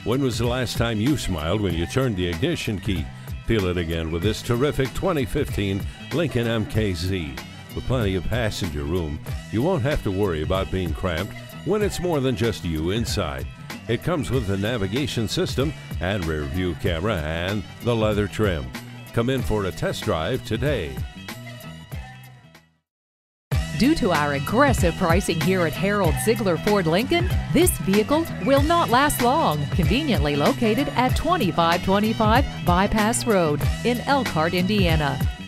When was the last time you smiled when you turned the ignition key? Feel it again with this terrific 2015 Lincoln MKZ. With plenty of passenger room, you won't have to worry about being cramped when it's more than just you inside. It comes with a navigation system and rear view camera and the leather trim. Come in for a test drive today. Due to our aggressive pricing here at Harold Ziegler Ford Lincoln, this vehicle will not last long. Conveniently located at 2525 Bypass Road in Elkhart, Indiana.